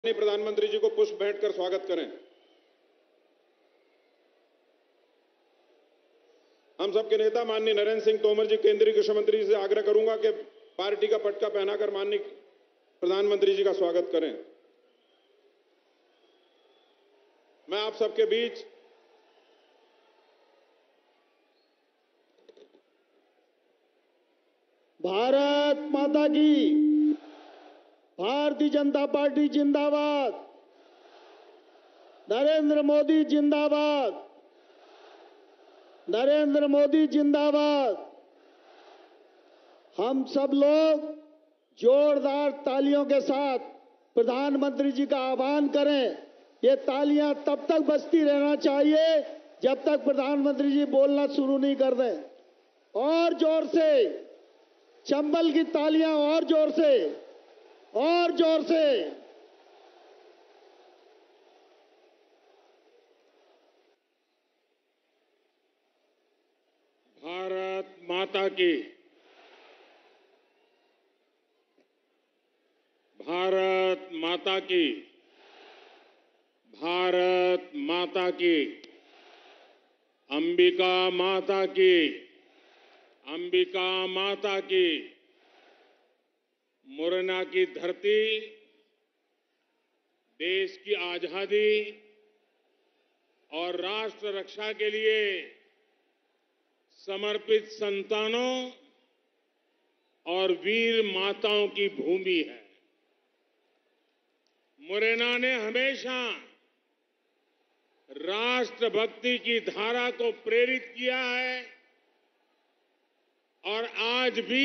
प्रधानमंत्री जी को पुष्प भेंट कर स्वागत करें। हम सबके नेता माननीय नरेंद्र सिंह तोमर जी, केंद्रीय कृषि मंत्री जी से आग्रह करूंगा कि पार्टी का पटका पहनाकर माननीय प्रधानमंत्री जी का स्वागत करें। मैं आप सबके बीच भारत माता की, भारतीय जनता पार्टी जिंदाबाद, नरेंद्र मोदी जिंदाबाद, नरेंद्र मोदी जिंदाबाद। हम सब लोग जोरदार तालियों के साथ प्रधानमंत्री जी का आह्वान करें। ये तालियां तब तक बजती रहना चाहिए जब तक प्रधानमंत्री जी बोलना शुरू नहीं कर दें। और जोर से, चंबल की तालियां और जोर से, और जोर से। भारत माता की, भारत माता की, भारत माता की, अंबिका माता की, अंबिका माता की। मुरैना की धरती देश की आजादी और राष्ट्र रक्षा के लिए समर्पित संतानों और वीर माताओं की भूमि है। मुरैना ने हमेशा राष्ट्रभक्ति की धारा को प्रेरित किया है और आज भी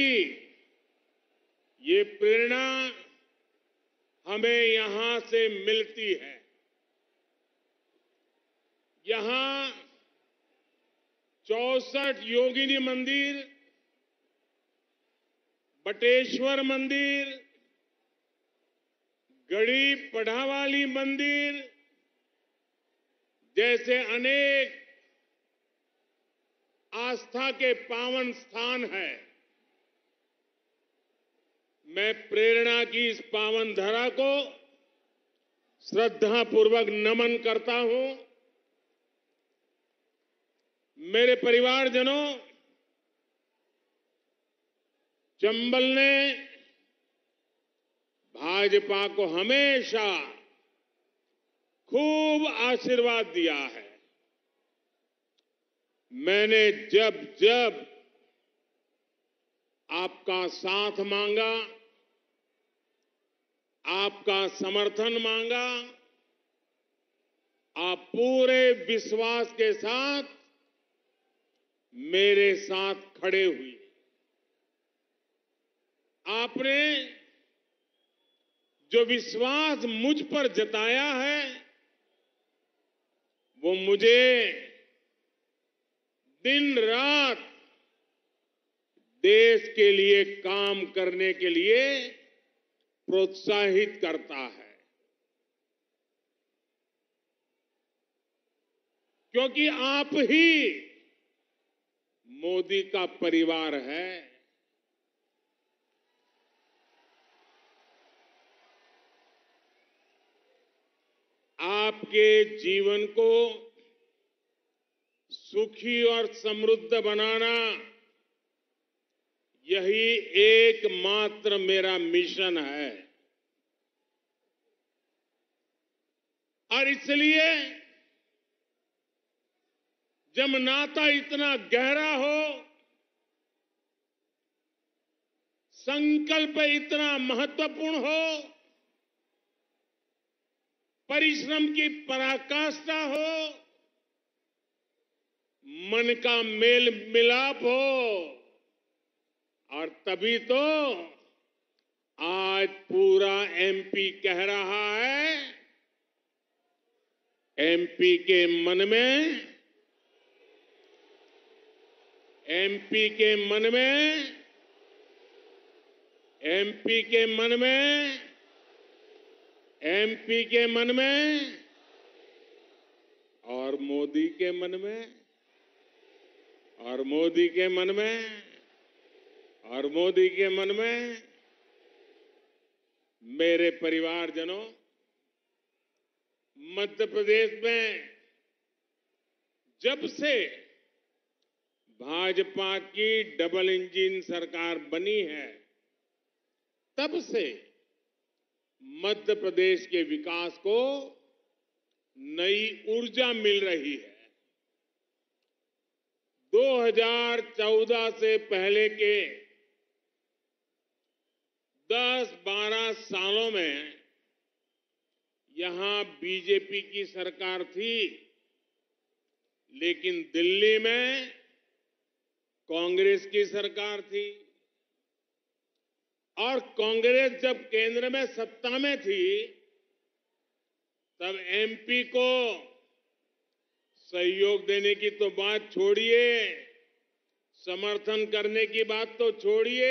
ये प्रेरणा हमें यहां से मिलती है। यहां 64 योगिनी मंदिर, बटेश्वर मंदिर, गढ़ी पढ़ावाली मंदिर जैसे अनेक आस्था के पावन स्थान हैं। मैं प्रेरणा की इस पावन धरा को श्रद्धापूर्वक नमन करता हूं। मेरे परिवारजनों, चंबल ने भाजपा को हमेशा खूब आशीर्वाद दिया है। मैंने जब जब आपका साथ मांगा, आपका समर्थन मांगा, आप पूरे विश्वास के साथ मेरे साथ खड़े हुए। आपने जो विश्वास मुझ पर जताया है वो मुझे दिन रात देश के लिए काम करने के लिए प्रोत्साहित करता है, क्योंकि आप ही मोदी का परिवार है। आपके जीवन को सुखी और समृद्ध बनाना, यही एकमात्र मेरा मिशन है। और इसलिए जब नाता इतना गहरा हो, संकल्प इतना महत्वपूर्ण हो, परिश्रम की पराकाष्ठा हो, मन का मेल मिलाप हो, और तभी तो आज पूरा एमपी कह रहा है, एमपी के मन में, एमपी के मन में, एमपी के मन में, एमपी के मन में और मोदी के मन में, और मोदी के मन में, और मोदी के मन में। मेरे परिवारजनों, मध्य प्रदेश में जब से भाजपा की डबल इंजन सरकार बनी है, तब से मध्य प्रदेश के विकास को नई ऊर्जा मिल रही है। 2014 से पहले के 10-12 सालों में यहां बीजेपी की सरकार थी, लेकिन दिल्ली में कांग्रेस की सरकार थी। और कांग्रेस जब केंद्र में सत्ता में थी, तब एमपी को सहयोग देने की तो बात छोड़िए, समर्थन करने की बात तो छोड़िए,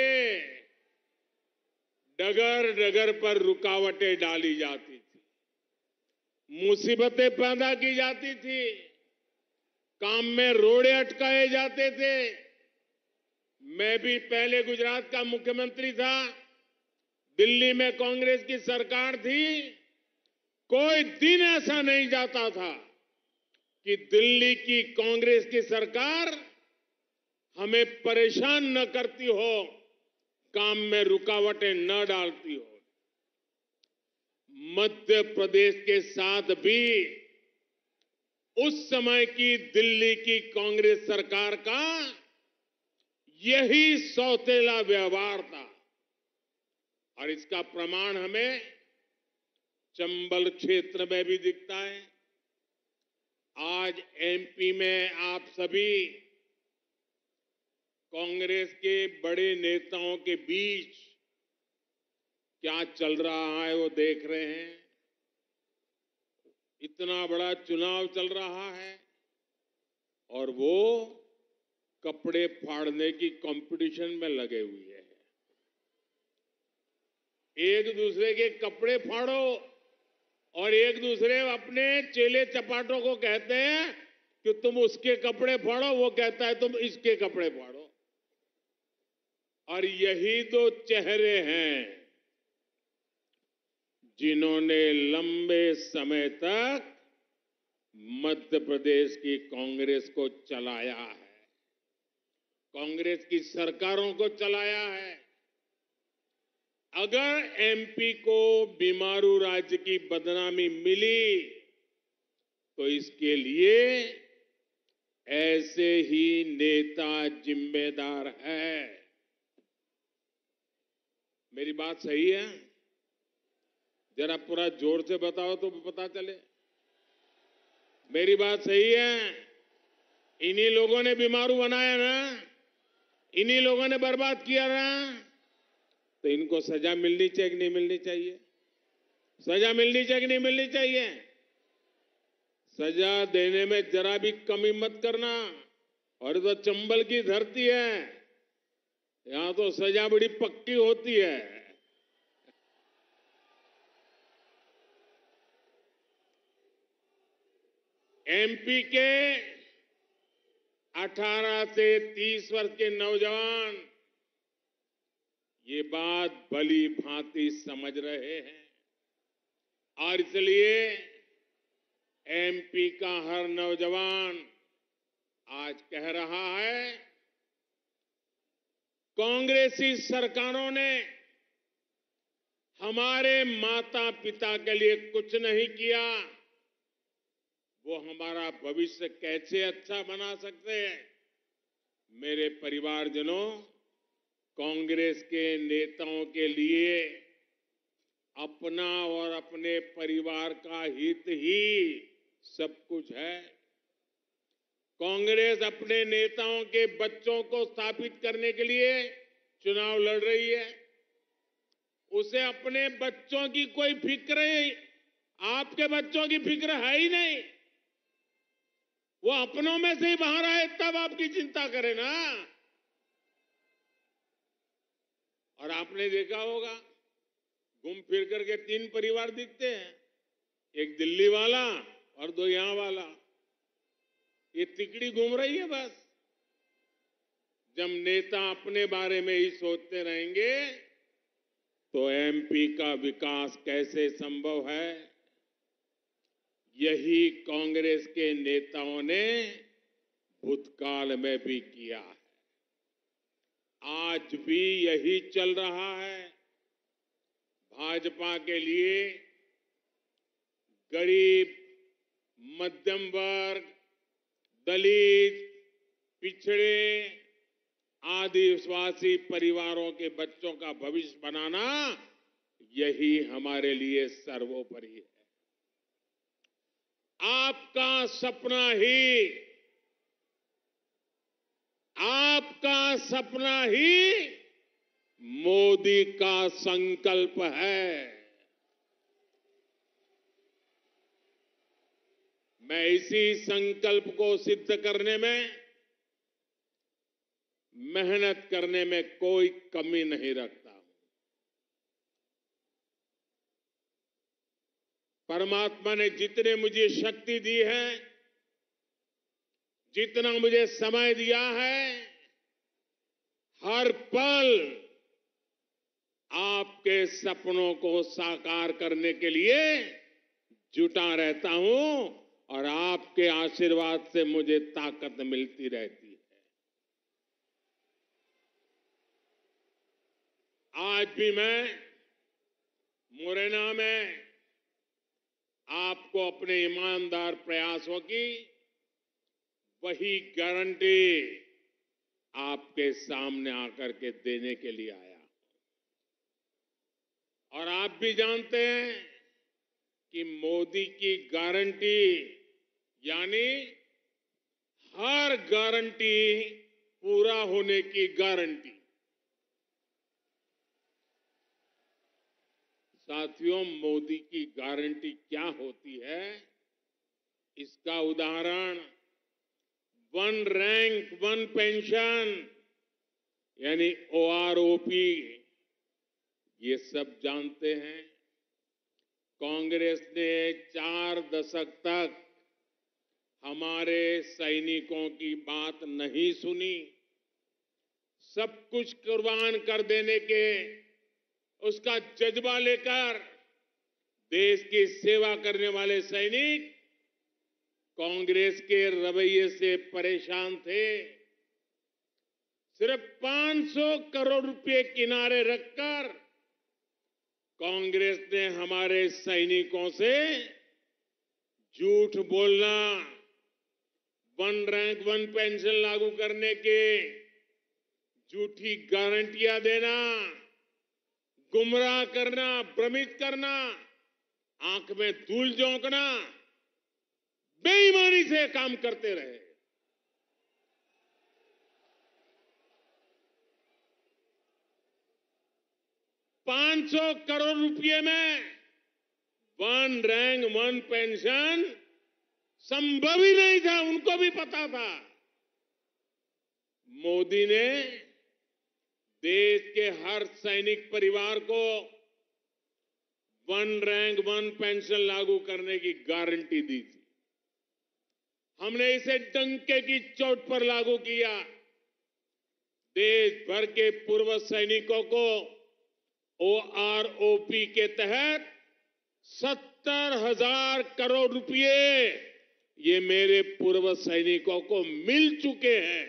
डगर डगर पर रुकावटें डाली जाती थी, मुसीबतें पैदा की जाती थी, काम में रोड़े अटकाए जाते थे। मैं भी पहले गुजरात का मुख्यमंत्री था, दिल्ली में कांग्रेस की सरकार थी, कोई दिन ऐसा नहीं जाता था कि दिल्ली की कांग्रेस की सरकार हमें परेशान न करती हो, काम में रुकावटें न डालती हो। मध्य प्रदेश के साथ भी उस समय की दिल्ली की कांग्रेस सरकार का यही सौतेला व्यवहार था, और इसका प्रमाण हमें चंबल क्षेत्र में भी दिखता है। आज एमपी में आप सभी कांग्रेस के बड़े नेताओं के बीच क्या चल रहा है वो देख रहे हैं। इतना बड़ा चुनाव चल रहा है और वो कपड़े फाड़ने की कंपटीशन में लगे हुए हैं। एक दूसरे के कपड़े फाड़ो और एक दूसरे अपने चेले चपाटों को कहते हैं कि तुम उसके कपड़े फाड़ो, वो कहता है तुम इसके कपड़े फाड़ो। और यही दो चेहरे हैं जिन्होंने लंबे समय तक मध्य प्रदेश की कांग्रेस को चलाया है, कांग्रेस की सरकारों को चलाया है। अगर एमपी को बीमारू राज्य की बदनामी मिली तो इसके लिए ऐसे ही नेता जिम्मेदार है। मेरी बात सही है? जरा पूरा जोर से बताओ तो पता चले। मेरी बात सही है? इन्हीं लोगों ने बीमारू बनाया ना, इन्हीं लोगों ने बर्बाद किया ना, तो इनको सजा मिलनी चाहिए कि नहीं मिलनी चाहिए? सजा मिलनी चाहिए कि नहीं मिलनी चाहिए? सजा देने में जरा भी कमी मत करना। और तो चंबल की धरती है, यहां तो सजा बड़ी पक्की होती है। एमपी के 18 से 30 वर्ष के नौजवान ये बात भली भांति समझ रहे हैं, और इसलिए एमपी का हर नौजवान आज कह रहा है, कांग्रेसी सरकारों ने हमारे माता पिता के लिए कुछ नहीं किया, वो हमारा भविष्य कैसे अच्छा बना सकते हैं? मेरे परिवारजनों, कांग्रेस के नेताओं के लिए अपना और अपने परिवार का हित ही सब कुछ है। कांग्रेस अपने नेताओं के बच्चों को स्थापित करने के लिए चुनाव लड़ रही है। उसे अपने बच्चों की कोई फिक्र नहीं, आपके बच्चों की फिक्र है ही नहीं। वो अपनों में से ही बाहर आए तब आपकी चिंता करे ना। और आपने देखा होगा, घूम फिर करके 3 परिवार दिखते हैं, एक दिल्ली वाला और 2 यहां वाला। ये तिकड़ी घूम रही है बस। जब नेता अपने बारे में ही सोचते रहेंगे तो एमपी का विकास कैसे संभव है? यही कांग्रेस के नेताओं ने भूतकाल में भी किया है। आज भी यही चल रहा है। भाजपा के लिए गरीब, मध्यम वर्ग, दलित, पिछड़े, आदिवासी परिवारों के बच्चों का भविष्य बनाना, यही हमारे लिए सर्वोपरि है। आपका सपना ही मोदी का संकल्प है। मैं इसी संकल्प को सिद्ध करने में, मेहनत करने में कोई कमी नहीं रखता हूं। परमात्मा ने जितने मुझे शक्ति दी है, जितना मुझे समय दिया है, हर पल आपके सपनों को साकार करने के लिए जुटा रहता हूं और आपके आशीर्वाद से मुझे ताकत मिलती रहती है। आज भी मैं मुरैना में आपको अपने ईमानदार प्रयासों की वही गारंटी आपके सामने आकर के देने के लिए आया। और आप भी जानते हैं कि मोदी की गारंटी यानी हर गारंटी पूरा होने की गारंटी। साथियों, मोदी की गारंटी क्या होती है, इसका उदाहरण वन रैंक वन पेंशन यानी ओआरओपी, ये सब जानते हैं। कांग्रेस ने 4 दशक तक हमारे सैनिकों की बात नहीं सुनी। सब कुछ कुर्बान कर देने के उसका जज्बा लेकर देश की सेवा करने वाले सैनिक कांग्रेस के रवैये से परेशान थे। सिर्फ 500 करोड़ रुपए किनारे रखकर कांग्रेस ने हमारे सैनिकों से झूठ बोलना, वन रैंक वन पेंशन लागू करने के झूठी गारंटियां देना, गुमराह करना, भ्रमित करना, आंख में धूल झोंकना, बेईमानी से काम करते रहे। $500 करोड़ रुपए में वन रैंक वन पेंशन संभव ही नहीं था, उनको भी पता था। मोदी ने देश के हर सैनिक परिवार को वन रैंक वन पेंशन लागू करने की गारंटी दी थी। हमने इसे डंके की चोट पर लागू किया। देश भर के पूर्व सैनिकों को ओआरओपी के तहत 70,000 करोड़ रुपए ये मेरे पूर्व सैनिकों को मिल चुके हैं।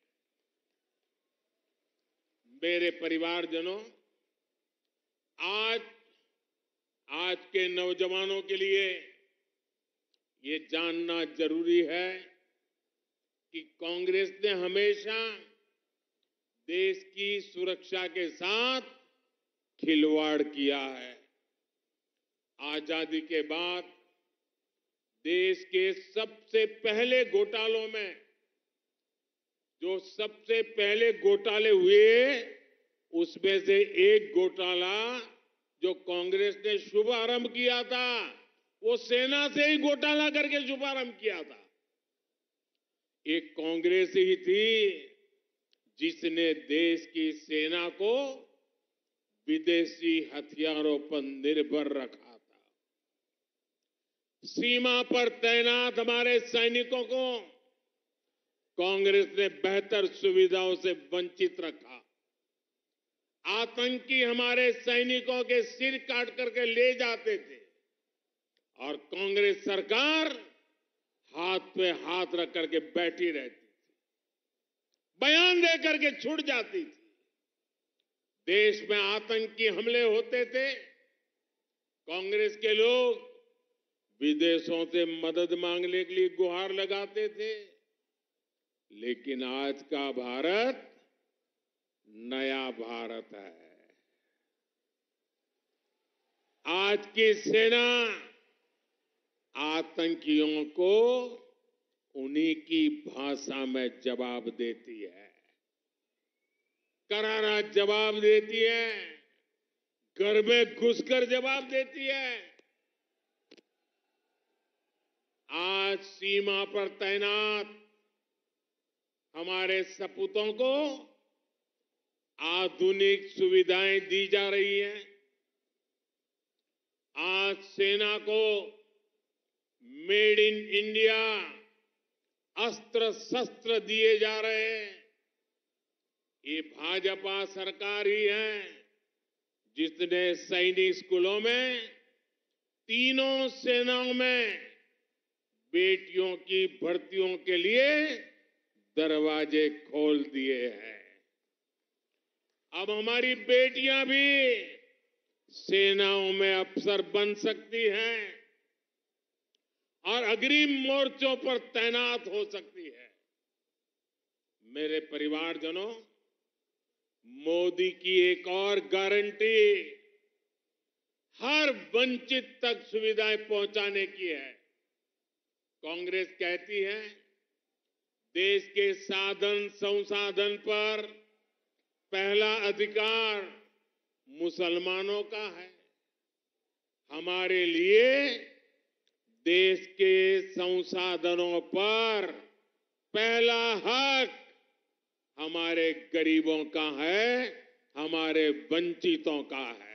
मेरे परिवारजनों, आज के नौजवानों के लिए ये जानना जरूरी है कि कांग्रेस ने हमेशा देश की सुरक्षा के साथ खिलवाड़ किया है। आजादी के बाद देश के सबसे पहले घोटालों में जो सबसे पहले घोटाले हुए, उसमें से एक घोटाला जो कांग्रेस ने शुभारंभ किया था, वो सेना से ही घोटाला करके शुभारंभ किया था। एक कांग्रेस ही थी जिसने देश की सेना को विदेशी हथियारों पर निर्भर रखा था। सीमा पर तैनात हमारे सैनिकों को कांग्रेस ने बेहतर सुविधाओं से वंचित रखा। आतंकी हमारे सैनिकों के सिर काट करके ले जाते थे और कांग्रेस सरकार हाथ पे हाथ रख करके बैठी रहती थी, बयान दे करके छूट जाती थी। देश में आतंकी हमले होते थे, कांग्रेस के लोग विदेशों से मदद मांगने के लिए गुहार लगाते थे। लेकिन आज का भारत नया भारत है। आज की सेना आतंकियों को उन्हीं की भाषा में जवाब देती है, करारा जवाब देती है, घर में घुसकर जवाब देती है। आज सीमा पर तैनात हमारे सपूतों को आधुनिक सुविधाएं दी जा रही हैं। आज सेना को मेड इन इंडिया अस्त्र शस्त्र दिए जा रहे हैं। ये भाजपा सरकार ही है जिसने सैनिक स्कूलों में तीनों सेनाओं में बेटियों की भर्तियों के लिए दरवाजे खोल दिए हैं। अब हमारी बेटियां भी सेनाओं में अफसर बन सकती हैं और अग्रिम मोर्चों पर तैनात हो सकती है। मेरे परिवारजनों, मोदी की एक और गारंटी हर वंचित तक सुविधाएं पहुंचाने की है। कांग्रेस कहती है देश के साधन संसाधन पर पहला अधिकार मुसलमानों का है। हमारे लिए देश के संसाधनों पर पहला हक हमारे गरीबों का है, हमारे वंचितों का है।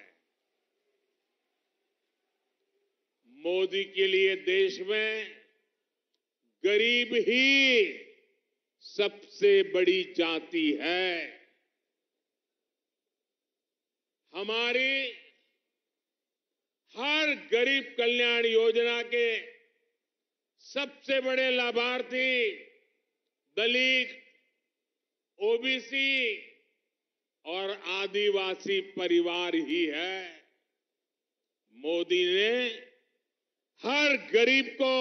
मोदी के लिए देश में गरीब ही सबसे बड़ी जाति है। हमारी हर गरीब कल्याण योजना के सबसे बड़े लाभार्थी दलित, ओबीसी और आदिवासी परिवार ही है। मोदी ने हर गरीब को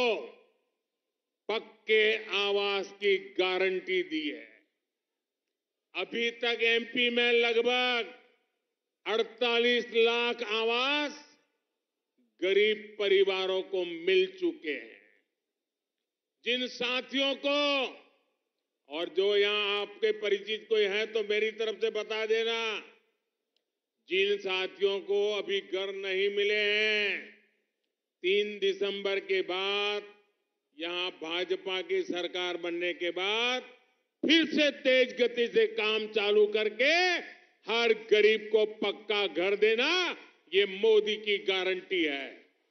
पक्के आवास की गारंटी दी है। अभी तक एमपी में लगभग 48 लाख आवास गरीब परिवारों को मिल चुके हैं। जिन साथियों को, और जो यहां आपके परिचित कोई है तो मेरी तरफ से बता देना, जिन साथियों को अभी घर नहीं मिले हैं, 3 दिसंबर के बाद यहां भाजपा की सरकार बनने के बाद फिर से तेज गति से काम चालू करके हर गरीब को पक्का घर देना, ये मोदी की गारंटी है।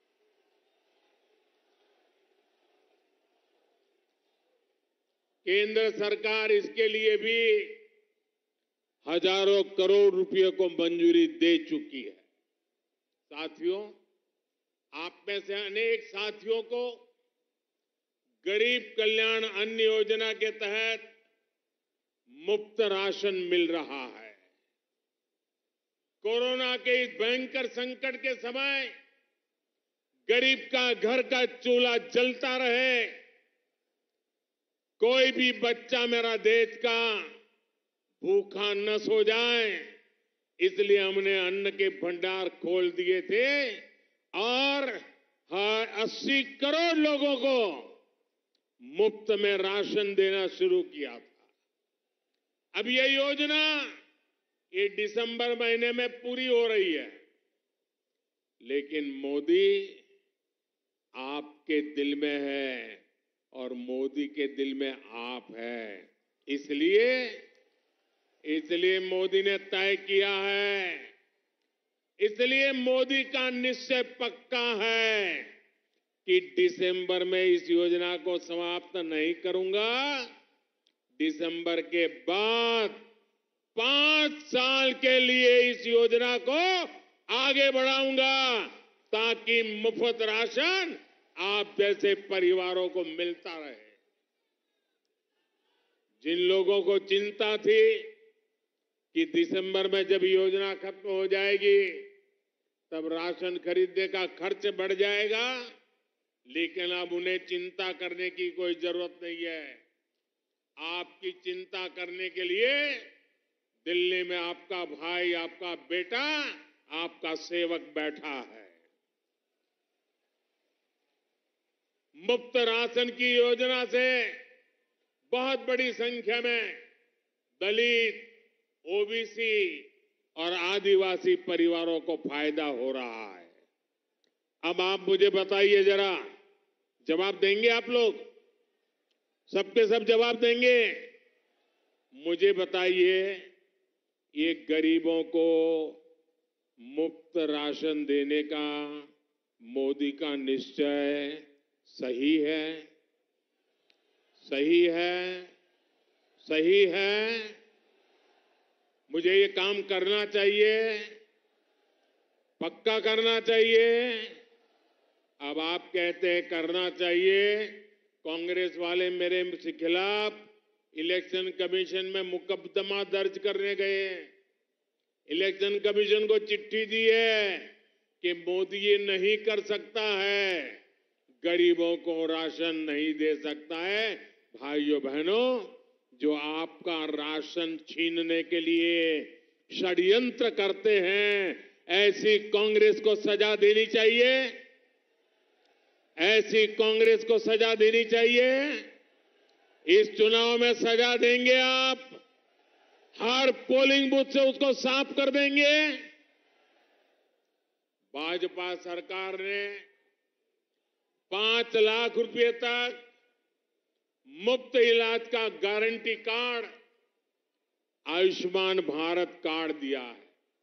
केंद्र सरकार इसके लिए भी हजारों करोड़ रुपए को मंजूरी दे चुकी है। साथियों, आप में से अनेक साथियों को गरीब कल्याण अन्न योजना के तहत मुफ्त राशन मिल रहा है। कोरोना के इस भयंकर संकट के समय गरीब का घर का चूल्हा जलता रहे, कोई भी बच्चा मेरा देश का भूखा न सो जाए, इसलिए हमने अन्न के भंडार खोल दिए थे और 80 करोड़ लोगों को मुफ्त में राशन देना शुरू किया था। अब ये योजना ये दिसंबर महीने में पूरी हो रही है, लेकिन मोदी आपके दिल में है और मोदी के दिल में आप है। इसलिए मोदी ने तय किया है, इसलिए मोदी का निश्चय पक्का है कि दिसंबर में इस योजना को समाप्त नहीं करूंगा। दिसंबर के बाद 5 साल के लिए इस योजना को आगे बढ़ाऊंगा। ताकि मुफ्त राशन आप जैसे परिवारों को मिलता रहे। जिन लोगों को चिंता थी कि दिसंबर में जब योजना खत्म हो जाएगी तब राशन खरीदने का खर्च बढ़ जाएगा, लेकिन अब उन्हें चिंता करने की कोई जरूरत नहीं है। आपकी चिंता करने के लिए दिल्ली में आपका भाई, आपका बेटा, आपका सेवक बैठा है। मुफ्त राशन की योजना से बहुत बड़ी संख्या में दलित, ओबीसी और आदिवासी परिवारों को फायदा हो रहा है। अब आप मुझे बताइए जरा, जवाब देंगे आप लोग? सबके सब जवाब देंगे? मुझे बताइए, ये गरीबों को मुफ्त राशन देने का मोदी का निश्चय सही है? सही है? सही है? मुझे ये काम करना चाहिए, पक्का करना चाहिए। अब आप कहते हैं करना चाहिए, कांग्रेस वाले मेरे खिलाफ इलेक्शन कमीशन में मुकदमा दर्ज करने गए। इलेक्शन कमीशन को चिट्ठी दी है कि मोदी ये नहीं कर सकता है, गरीबों को राशन नहीं दे सकता है। भाइयों बहनों, जो आपका राशन छीनने के लिए षड्यंत्र करते हैं, ऐसी कांग्रेस को सजा देनी चाहिए। ऐसी कांग्रेस को सजा देनी चाहिए। इस चुनाव में सजा देंगे आप, हर पोलिंग बूथ से उसको साफ कर देंगे। भाजपा सरकार ने 5 लाख रुपए तक मुफ्त इलाज का guarantee card, Ayushman Bharat card दिया है।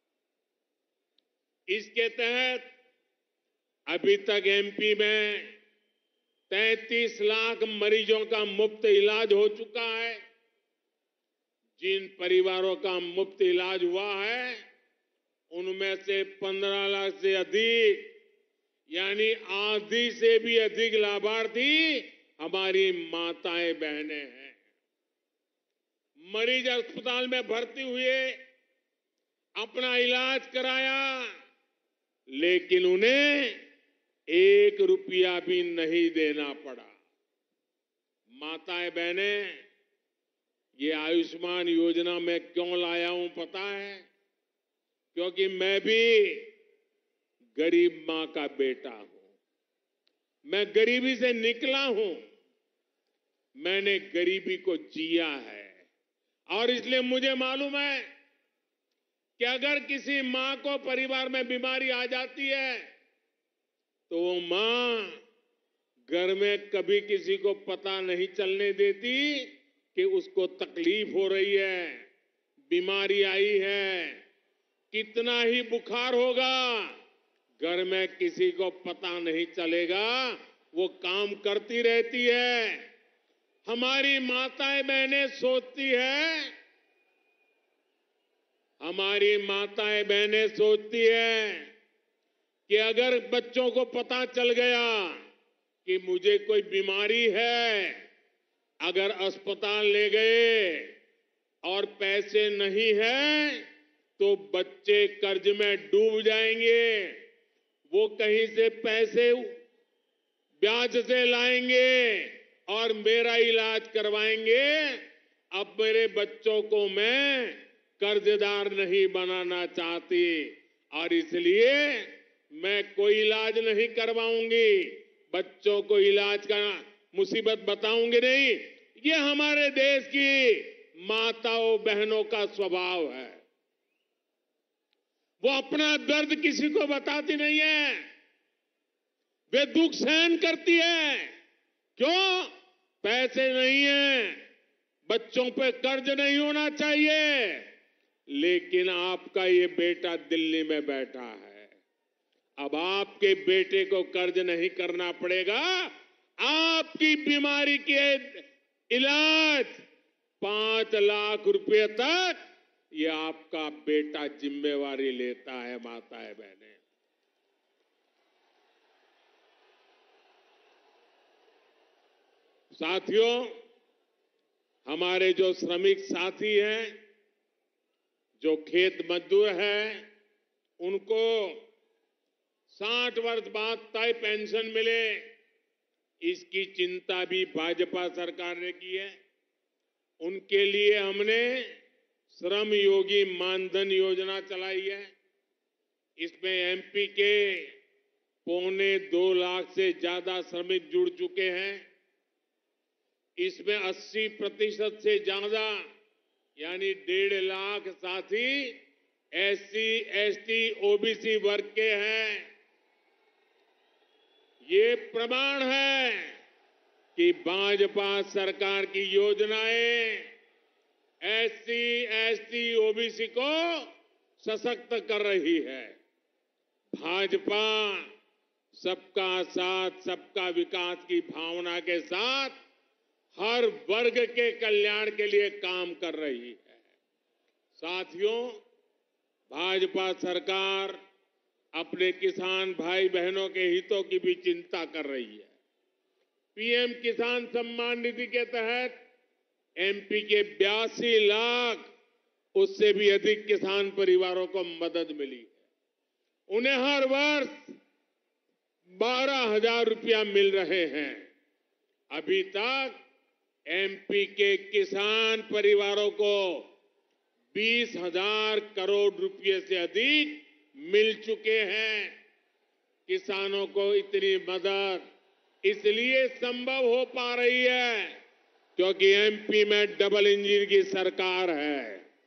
इसके तहत अभी तक एमपी में 33 लाख मरीजों का मुफ्त इलाज हो चुका है। जिन परिवारों का मुफ्त इलाज हुआ है, उनमें से 15 लाख से अधिक, यानी आधी से भी अधिक लाभार्थी हमारी माताएं बहनें हैं। मरीज अस्पताल में भर्ती हुए, अपना इलाज कराया, लेकिन उन्हें 1 रुपया भी नहीं देना पड़ा। माताएं बहनें, ये आयुष्मान योजना मैं क्यों लाया हूं पता है? क्योंकि मैं भी गरीब मां का बेटा हूं। मैं गरीबी से निकला हूं। मैंने गरीबी को जिया है और इसलिए मुझे मालूम है कि अगर किसी मां को परिवार में बीमारी आ जाती है तो वो मां घर में कभी किसी को पता नहीं चलने देती कि उसको तकलीफ हो रही है, बीमारी आई है। कितना ही बुखार होगा, घर में किसी को पता नहीं चलेगा, वो काम करती रहती है। हमारी माताएं बहनें सोचती है, हमारी माताएं बहनें सोचती है कि अगर बच्चों को पता चल गया कि मुझे कोई बीमारी है, अगर अस्पताल ले गए और पैसे नहीं है तो बच्चे कर्ज में डूब जाएंगे। वो कहीं से पैसे ब्याज से लाएंगे और मेरा इलाज करवाएंगे। अब मेरे बच्चों को मैं कर्जदार नहीं बनाना चाहती और इसलिए मैं कोई इलाज नहीं करवाऊंगी, बच्चों को इलाज का मुसीबत बताऊंगी नहीं। ये हमारे देश की माताओं बहनों का स्वभाव है। वो अपना दर्द किसी को बताती नहीं है, वे दुख सहन करती है। क्यों? पैसे नहीं है, बच्चों पे कर्ज नहीं होना चाहिए। लेकिन आपका ये बेटा दिल्ली में बैठा है, अब आपके बेटे को कर्ज नहीं करना पड़ेगा। आपकी बीमारी के इलाज 5 लाख रुपए तक ये आपका बेटा जिम्मेवारी लेता है। माताएं बहनें, साथियों, हमारे जो श्रमिक साथी हैं, जो खेत मजदूर हैं, उनको 60 वर्ष बाद तय पेंशन मिले, इसकी चिंता भी भाजपा सरकार ने की है। उनके लिए हमने श्रम योगी मानधन योजना चलाई है। इसमें एमपी के 1.25 लाख से ज्यादा श्रमिक जुड़ चुके हैं। इसमें 80% से ज्यादा यानी 1.5 लाख साथी एससी, एसटी, ओबीसी वर्ग के हैं। ये प्रमाण है कि भाजपा सरकार की योजनाएं एससी, एसटी, ओबीसी को सशक्त कर रही है। भाजपा सबका साथ, सबका विकास की भावना के साथ हर वर्ग के कल्याण के लिए काम कर रही है। साथियों, भाजपा सरकार अपने किसान भाई बहनों के हितों की भी चिंता कर रही है। पीएम किसान सम्मान निधि के तहत एमपी के 82 लाख उससे भी अधिक किसान परिवारों को मदद मिली है। उन्हें हर वर्ष 12,000 रुपया मिल रहे हैं। अभी तक एमपी के किसान परिवारों को 20,000 करोड़ रुपए से अधिक मिल चुके हैं। किसानों को इतनी मदद इसलिए संभव हो पा रही है क्योंकि एमपी में डबल इंजन की सरकार है।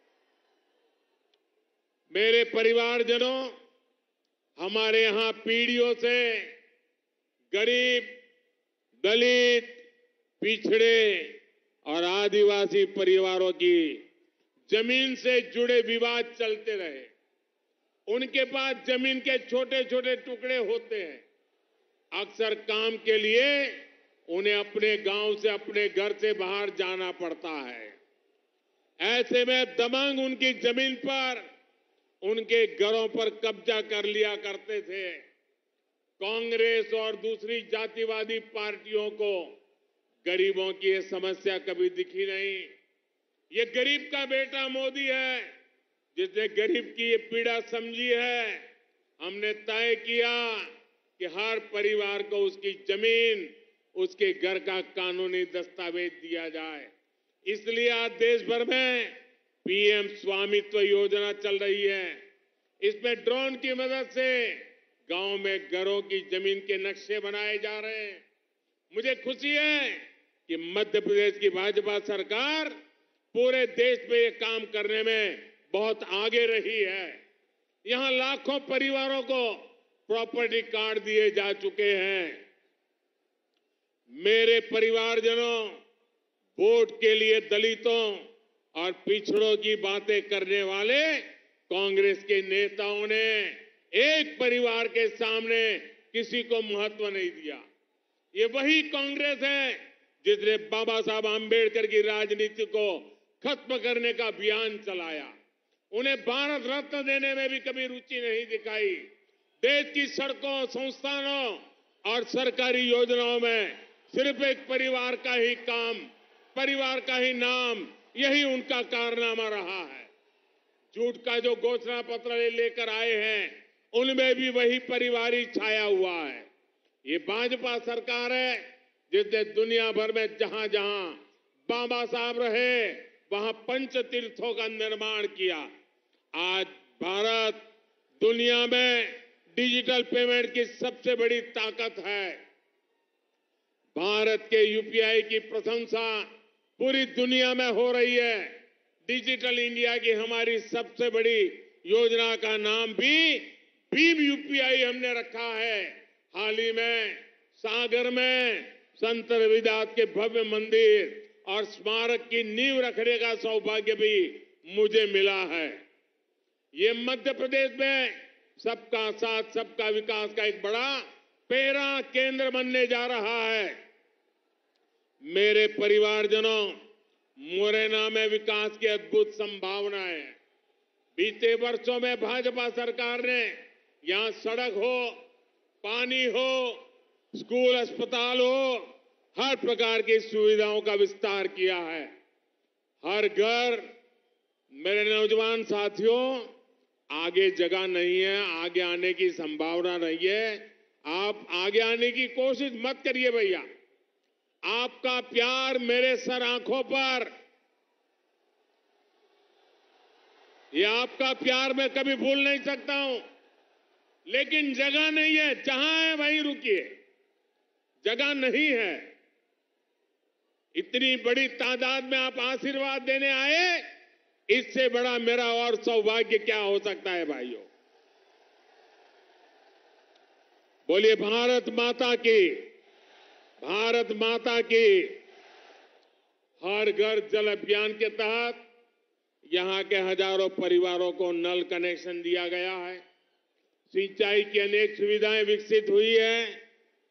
मेरे परिवारजनों, हमारे यहां पीढ़ियों से गरीब, दलित, पिछड़े और आदिवासी परिवारों की जमीन से जुड़े विवाद चलते रहे। उनके पास जमीन के छोटे छोटे टुकड़े होते हैं। अक्सर काम के लिए उन्हें अपने गांव से, अपने घर से बाहर जाना पड़ता है। ऐसे में दबंग उनकी जमीन पर, उनके घरों पर कब्जा कर लिया करते थे। कांग्रेस और दूसरी जातिवादी पार्टियों को गरीबों की ये समस्या कभी दिखी नहीं। ये गरीब का बेटा मोदी है जिसने गरीब की ये पीड़ा समझी है। हमने तय किया कि हर परिवार को उसकी जमीन, उसके घर का कानूनी दस्तावेज दिया जाए। इसलिए आज देश भर में पीएम स्वामित्व योजना चल रही है। इसमें ड्रोन की मदद से गांव में घरों की जमीन के नक्शे बनाए जा रहे हैं। मुझे खुशी है कि मध्य प्रदेश की भाजपा सरकार पूरे देश में ये काम करने में बहुत आगे रही है। यहां लाखों परिवारों को प्रॉपर्टी कार्ड दिए जा चुके हैं। मेरे परिवारजनों, वोट के लिए दलितों और पिछड़ों की बातें करने वाले कांग्रेस के नेताओं ने एक परिवार के सामने किसी को महत्व नहीं दिया। ये वही कांग्रेस है जिसने बाबा साहब आंबेडकर की राजनीति को खत्म करने का अभियान चलाया। उन्हें भारत रत्न देने में भी कभी रुचि नहीं दिखाई। देश की सड़कों, संस्थानों और सरकारी योजनाओं में सिर्फ एक परिवार का ही काम, परिवार का ही नाम, यही उनका कारनामा रहा है। झूठ का जो घोषणा पत्र लेकर आए हैं, उनमें भी वही परिवार ही छाया हुआ है। ये भाजपा सरकार है जिसने दुनिया भर में जहां जहां बाबा साहब रहे वहां पंच तीर्थों का निर्माण किया। आज भारत दुनिया में डिजिटल पेमेंट की सबसे बड़ी ताकत है। भारत के यूपीआई की प्रशंसा पूरी दुनिया में हो रही है। डिजिटल इंडिया की हमारी सबसे बड़ी योजना का नाम भी भीम यूपीआई हमने रखा है। हाल ही में सागर में संत रविदास के भव्य मंदिर और स्मारक की नींव रखने का सौभाग्य भी मुझे मिला है। ये मध्य प्रदेश में सबका साथ, सबका विकास का एक बड़ा पैरा केंद्र बनने जा रहा है। मेरे परिवारजनों, मुरैना में विकास की अद्भुत संभावना है। बीते वर्षों में भाजपा सरकार ने यहां सड़क हो, पानी हो, स्कूल, अस्पताल हो, हर प्रकार की सुविधाओं का विस्तार किया है। हर घर, मेरे नौजवान साथियों, आगे जगह नहीं है, आगे आने की संभावना नहीं है। आप आगे आने की कोशिश मत करिए भैया। आपका प्यार मेरे सर आंखों पर, ये आपका प्यार मैं कभी भूल नहीं सकता हूं। लेकिन जगह नहीं है, जहां है वहीं रुकिए, जगह नहीं है। इतनी बड़ी तादाद में आप आशीर्वाद देने आए, इससे बड़ा मेरा और सौभाग्य क्या हो सकता है भाइयों। बोलिए भारत माता की, भारत माता की। हर घर जल अभियान के तहत यहां के हजारों परिवारों को नल कनेक्शन दिया गया है। सिंचाई की अनेक सुविधाएं विकसित हुई है।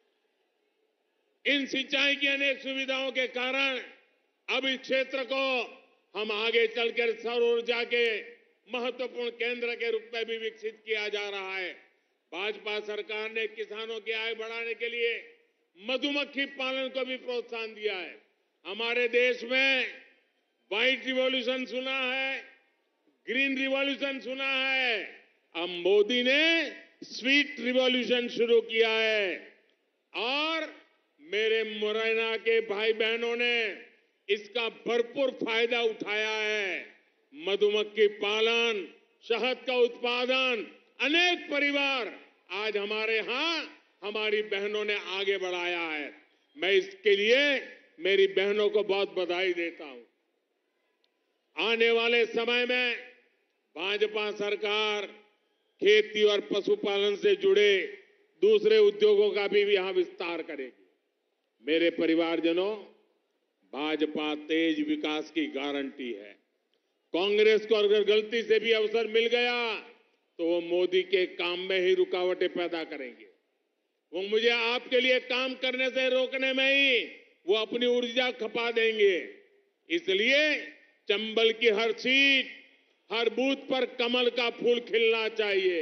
इन सिंचाई की अनेक सुविधाओं के कारण अब इस क्षेत्र को हम आगे चलकर सौर ऊर्जा के महत्वपूर्ण केंद्र के रूप में भी विकसित किया जा रहा है। भाजपा सरकार ने किसानों की आय बढ़ाने के लिए मधुमक्खी पालन को भी प्रोत्साहन दिया है। हमारे देश में व्हाइट रिवॉल्यूशन सुना है, ग्रीन रिवॉल्यूशन सुना है, अब मोदी ने स्वीट रिवॉल्यूशन शुरू किया है। और मेरे मुरैना के भाई बहनों ने इसका भरपूर फायदा उठाया है। मधुमक्खी पालन, शहद का उत्पादन, अनेक परिवार आज हमारे यहां हमारी बहनों ने आगे बढ़ाया है। मैं इसके लिए मेरी बहनों को बहुत बधाई देता हूं। आने वाले समय में भाजपा सरकार खेती और पशुपालन से जुड़े दूसरे उद्योगों का भी यहां विस्तार करेगी। मेरे परिवारजनों, भाजपा तेज विकास की गारंटी है। कांग्रेस को अगर गलती से भी अवसर मिल गया तो वो मोदी के काम में ही रुकावटें पैदा करेंगे। वो मुझे आपके लिए काम करने से रोकने में ही वो अपनी ऊर्जा खपा देंगे। इसलिए चंबल की हर सीट, हर बूथ पर कमल का फूल खिलना चाहिए।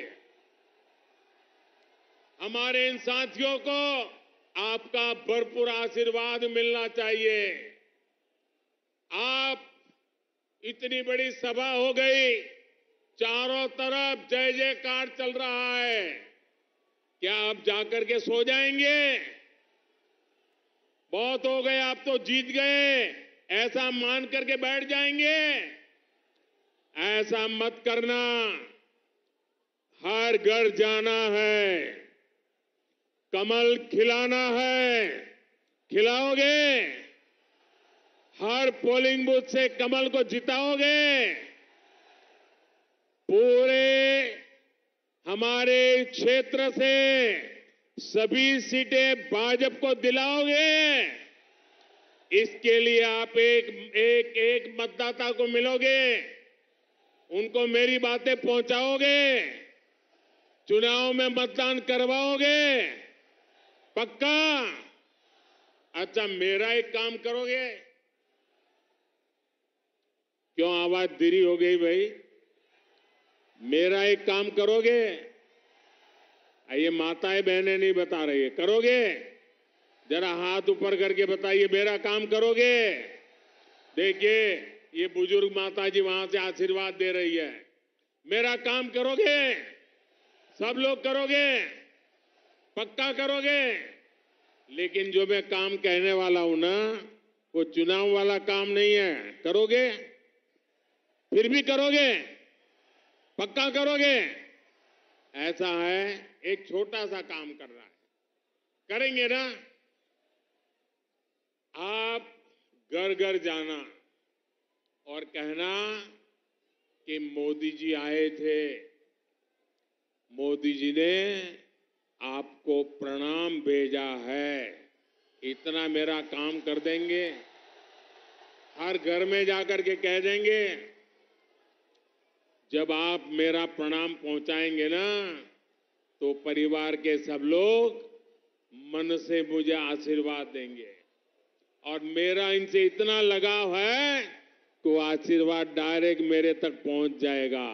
हमारे इन साथियों को आपका भरपूर आशीर्वाद मिलना चाहिए। आप इतनी बड़ी सभा हो गई, चारों तरफ जय जयकार चल रहा है। क्या आप जाकर के सो जाएंगे? बहुत हो गए, आप तो जीत गए, ऐसा मान करके बैठ जाएंगे? ऐसा मत करना। हर घर जाना है, कमल खिलाना है। खिलाओगे? हर पोलिंग बूथ से कमल को जिताओगे? पूरे हमारे क्षेत्र से सभी सीटें भाजपा को दिलाओगे? इसके लिए आप एक मतदाता को मिलोगे, उनको मेरी बातें पहुंचाओगे, चुनाव में मतदान करवाओगे? पक्का? अच्छा, मेरा एक काम करोगे? क्यों आवाज धीरी हो गई भाई? मेरा एक काम करोगे? ये माताएं बहनें नहीं बता रही है, करोगे? जरा हाथ ऊपर करके बताइए, मेरा काम करोगे? देखिए, ये बुजुर्ग माता जी वहां से आशीर्वाद दे रही है। मेरा काम करोगे? सब लोग करोगे? पक्का करोगे? लेकिन जो मैं काम कहने वाला हूं ना, वो चुनाव वाला काम नहीं है। करोगे? फिर भी करोगे? पक्का करोगे? ऐसा है, एक छोटा सा काम कर रहा है, करेंगे ना? आप घर घर जाना और कहना कि मोदी जी आए थे, मोदी जी ने आपको प्रणाम भेजा है। इतना मेरा काम कर देंगे। हर घर में जाकर के कह देंगे, जब आप मेरा प्रणाम पहुंचाएंगे ना, तो परिवार के सब लोग मन से मुझे आशीर्वाद देंगे। और मेरा इनसे इतना लगाव है कि वो आशीर्वाद डायरेक्ट मेरे तक पहुंच जाएगा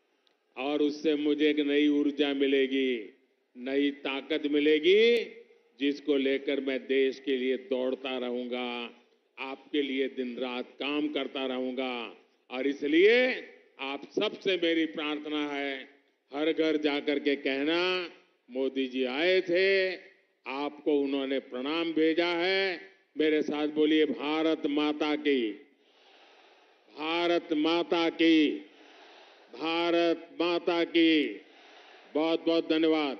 और उससे मुझे एक नई ऊर्जा मिलेगी, नई ताकत मिलेगी, जिसको लेकर मैं देश के लिए दौड़ता रहूंगा, आपके लिए दिन रात काम करता रहूंगा। और इसलिए आप सबसे मेरी प्रार्थना है, हर घर जाकर के कहना, मोदी जी आए थे, आपको उन्होंने प्रणाम भेजा है। मेरे साथ बोलिए, भारत माता की, भारत माता की, भारत माता की। बहुत बहुत धन्यवाद।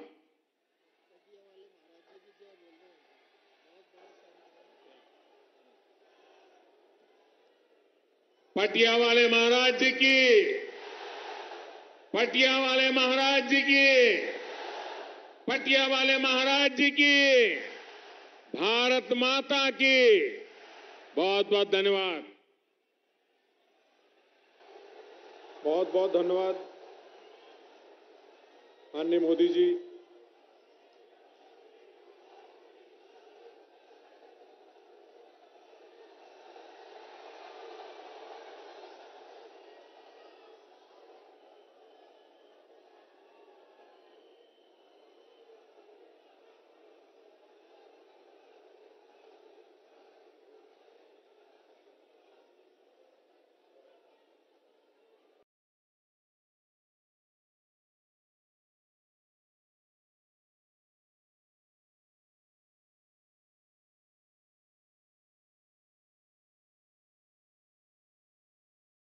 पटिया वाले महाराज जी की, पटिया वाले महाराज जी की, पटिया वाले महाराज जी की, भारत माता की। बहुत बहुत धन्यवाद। बहुत बहुत धन्यवाद माननीय मोदी जी।